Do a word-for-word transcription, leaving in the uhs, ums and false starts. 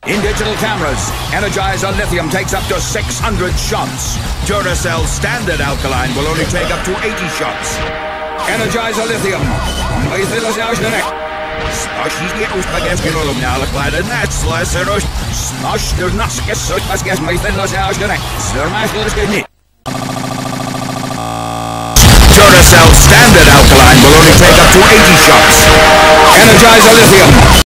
In digital cameras, Energizer Lithium takes up to six hundred shots. Duracel Standard Alkaline will only take up to eighty shots. Energizer Lithium. Maithil is ausgenek. Smash die Oostpakets koloniale kleine netslessen. Smash de naskes Oostpakets maithil is ausgenek. Surmaisel is niet. Duracel Standard Alkaline will only take up to eighty shots. Energizer Lithium.